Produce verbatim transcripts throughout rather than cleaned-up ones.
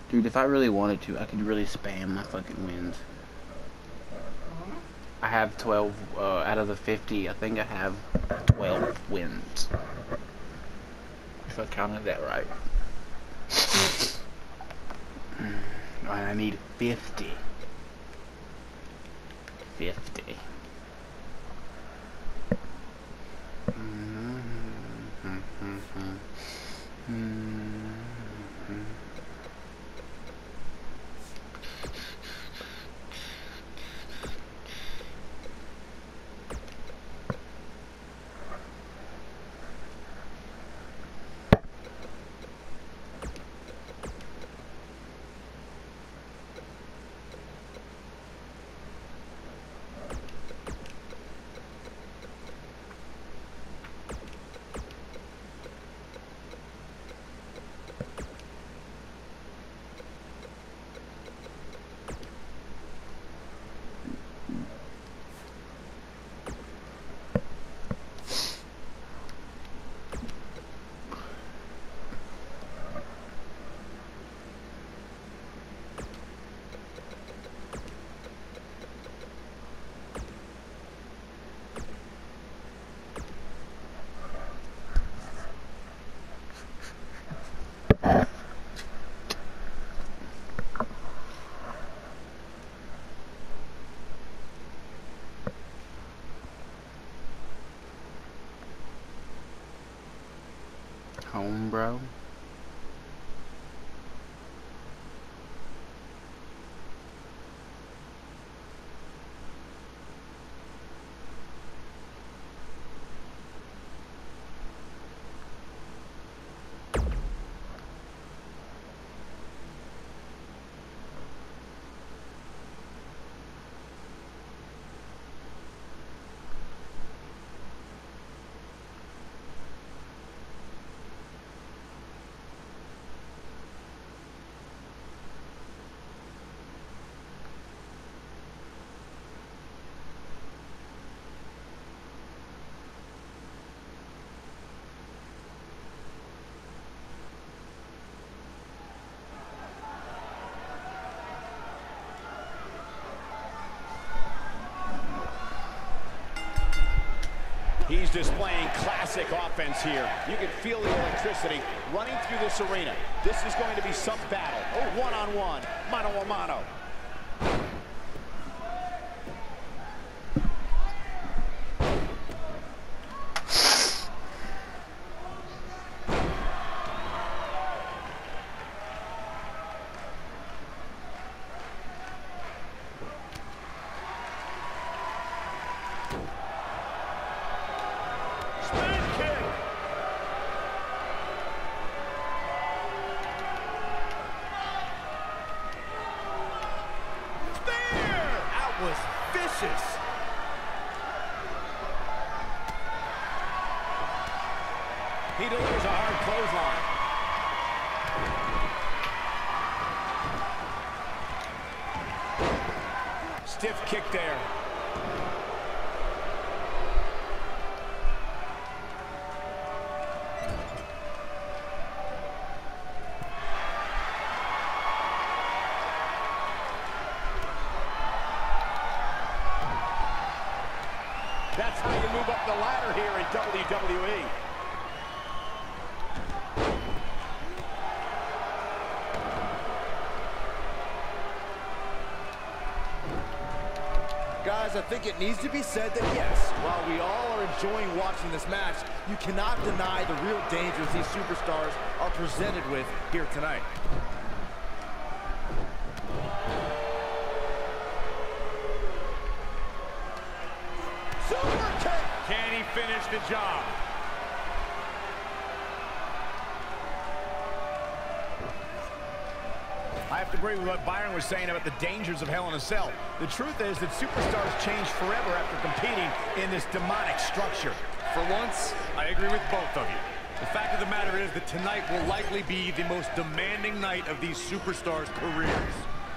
Dude, if I really wanted to, I could really spam my fucking wins. I have twelve, uh, out of the fifty, I think I have twelve wins. If I counted that right. And I need fifty. fifty. Home, bro. He's displaying classic offense here. You can feel the electricity running through this arena. This is going to be some battle. Oh, one-on-one, mano-a-mano. Was vicious. He delivers a hard clothesline. Stiff kick there. That's how you move up the ladder here in W W E. Guys, I think it needs to be said that yes, while we all are enjoying watching this match, you cannot deny the real dangers these superstars are presented with here tonight. Super kick! Can he finish the job? I have to agree with what Byron was saying about the dangers of Hell in a Cell. The truth is that superstars change forever after competing in this demonic structure. For once, I agree with both of you. The fact of the matter is that tonight will likely be the most demanding night of these superstars' careers.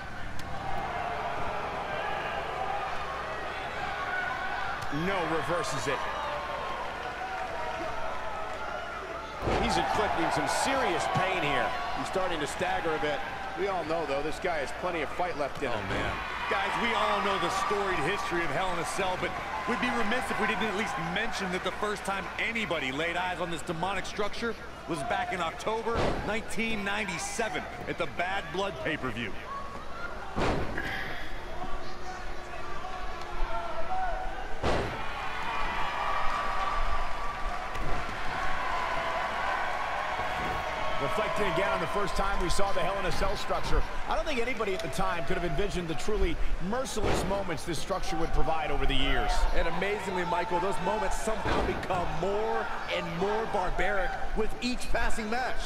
No, reverses it. He's inflicting some serious pain here. He's starting to stagger a bit. We all know, though, this guy has plenty of fight left in him. Oh, man. Guys, we all know the storied history of Hell in a Cell, but we'd be remiss if we didn't at least mention that the first time anybody laid eyes on this demonic structure was back in October nineteen ninety-seven at the Bad Blood pay-per-view. Reflecting again on the first time we saw the Hell in a Cell structure, I don't think anybody at the time could have envisioned the truly merciless moments this structure would provide over the years. And amazingly, Michael, those moments somehow become more and more barbaric with each passing match.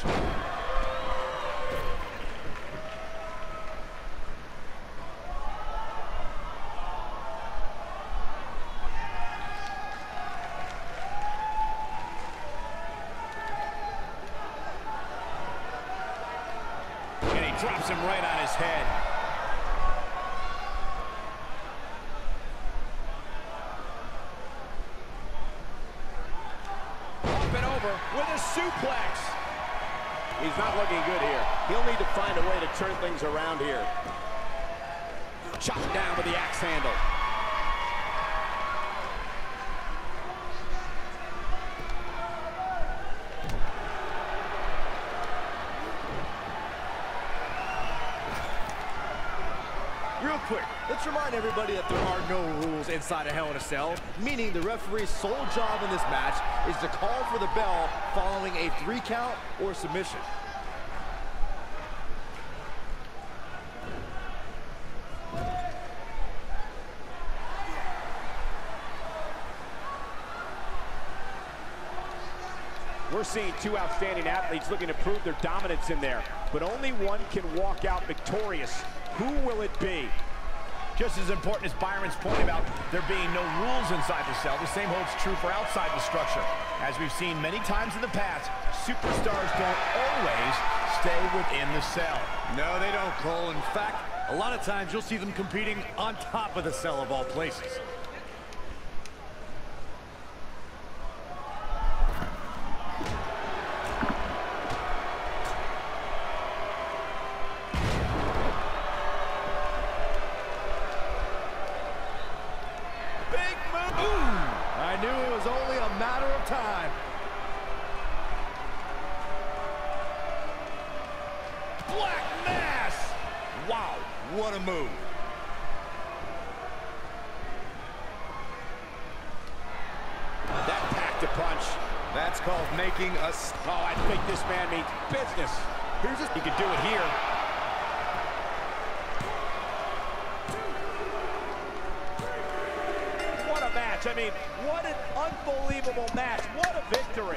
Drops him right on his head. Up and over with a suplex. He's not looking good here. He'll need to find a way to turn things around here. Chopped down with the axe handle. Real quick, let's remind everybody that there are no rules inside a Hell in a Cell, meaning the referee's sole job in this match is to call for the bell following a three count or submission. We're seeing two outstanding athletes looking to prove their dominance in there, but only one can walk out victorious. Who will it be? Just as important as Byron's point about there being no rules inside the cell, the same holds true for outside the structure. As we've seen many times in the past, superstars don't always stay within the cell. No, they don't, Cole. In fact, a lot of times you'll see them competing on top of the cell of all places. I knew it was only a matter of time. Black Mass! Wow, what a move. That packed a punch. That's called making a... Oh, I think this man means business. Here's just, he could do it here. What a match. I mean, what an unbelievable match. What a victory.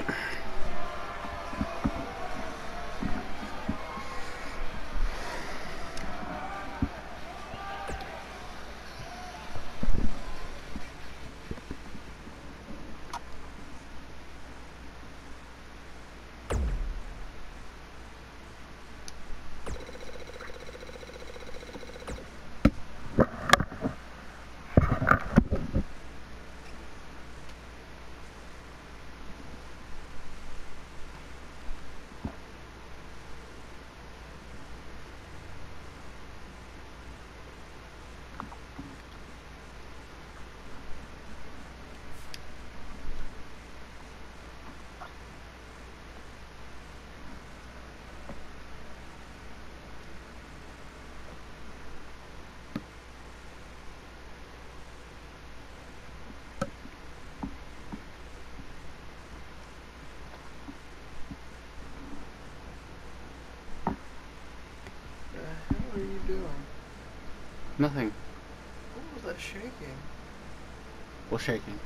What are you doing? Nothing. What was that shaking? What's shaking?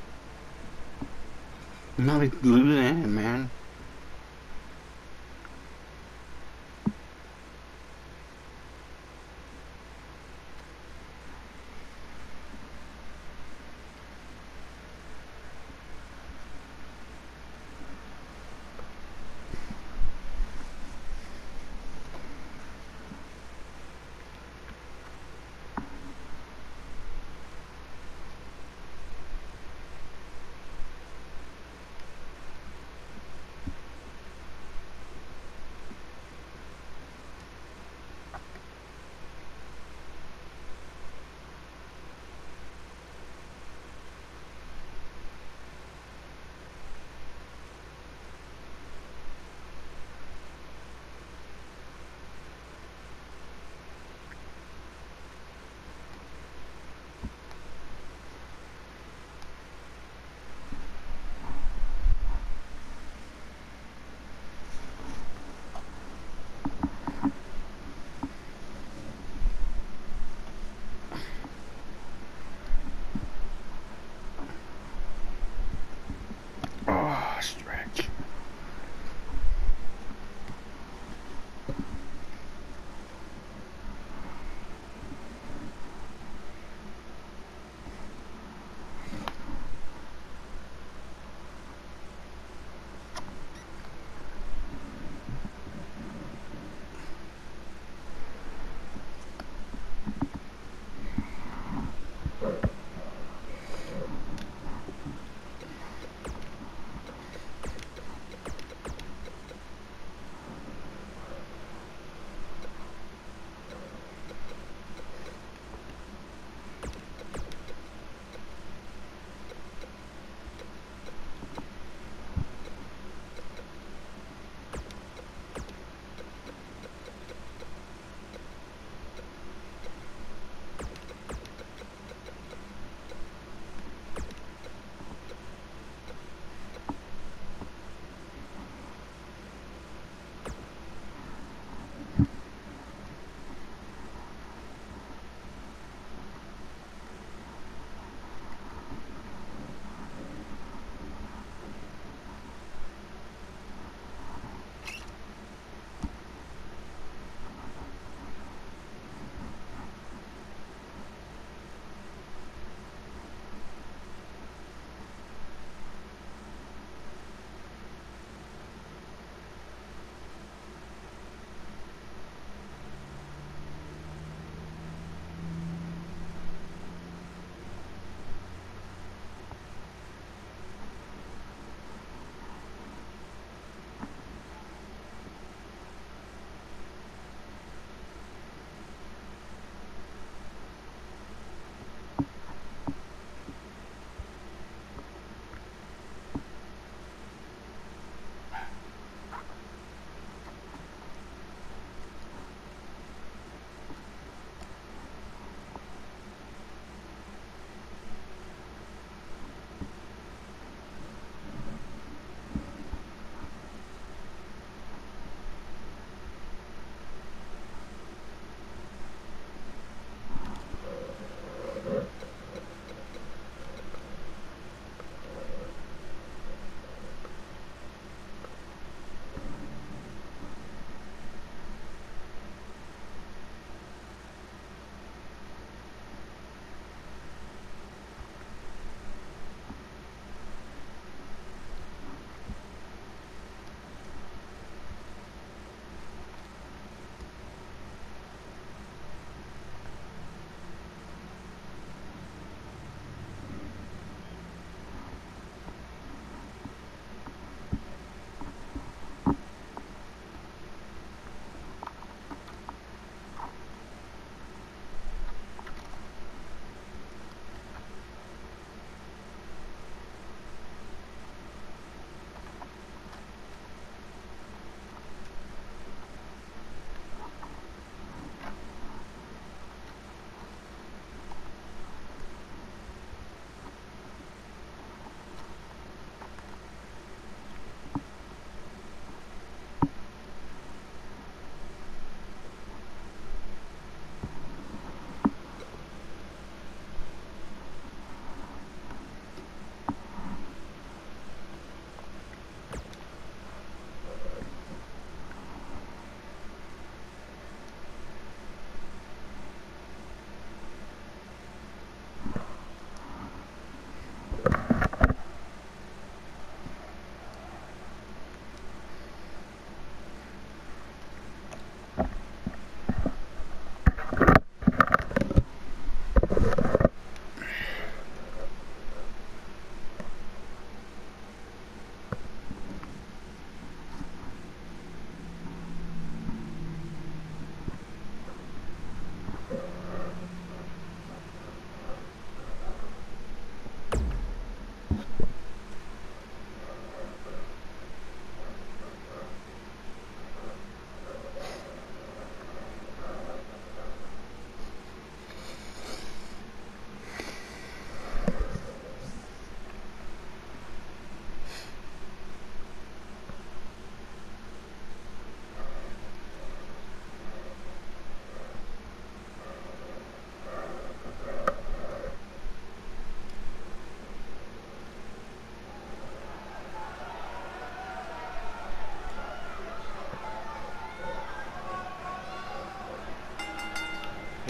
Not glued in, man.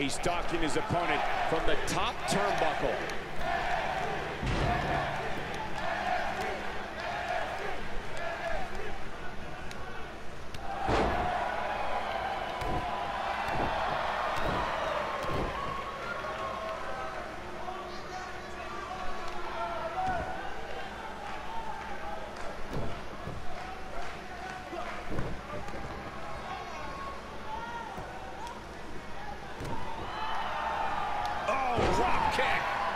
He's stalking his opponent from the top turnbuckle. Drop kick.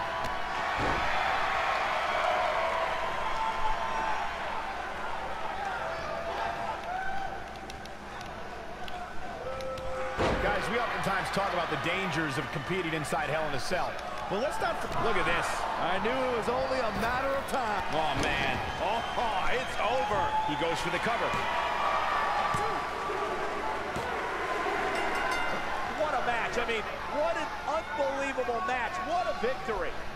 Guys, we oftentimes talk about the dangers of competing inside Hell in a Cell. Well, let's not look at this. I knew it was only a matter of time. Oh, man. Oh, oh, it's over. He goes for the cover. What a match. I mean, what an unbelievable match. What a victory.